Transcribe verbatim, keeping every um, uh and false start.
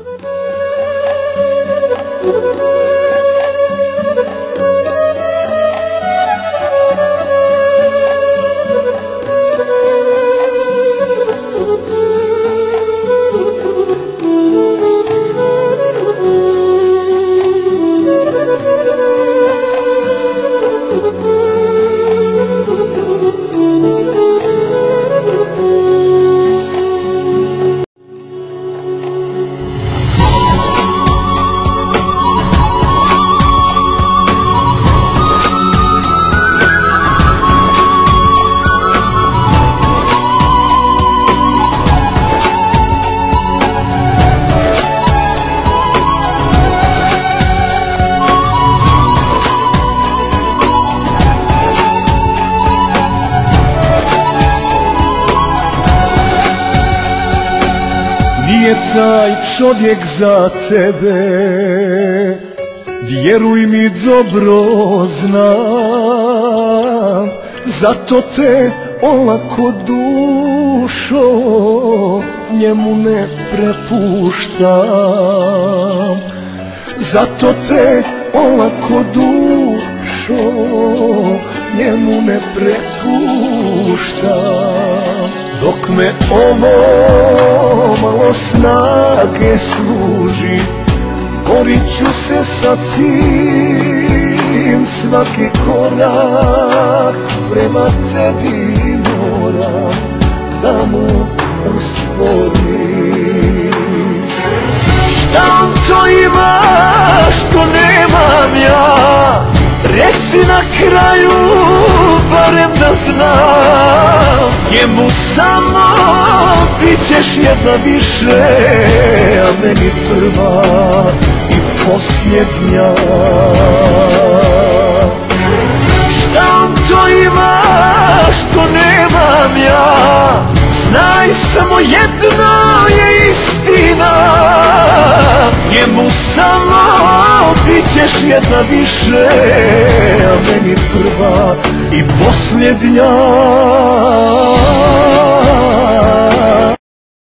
Nije taj čovjek za tebe, vjeruj mi, dobro znam. Zato te olako, dušo, njemu ne prepuštam. Zato te olako, dušo, njemu ne prepuštam. Dok me ovo malo snage služi, borit ću se sa tim. Svaki korak prema tebi moram da mu usporim. Šta on to ima što nemam ja? Reci na kraju, barem da znam. Njemu samo bit ćeš jedna više, a meni prva i posljednja. Šta on to ima što nemam ja? Znaj, samo jedno je istina. Njemu samo bit ćeš jedna više, a meni prva i posljednja.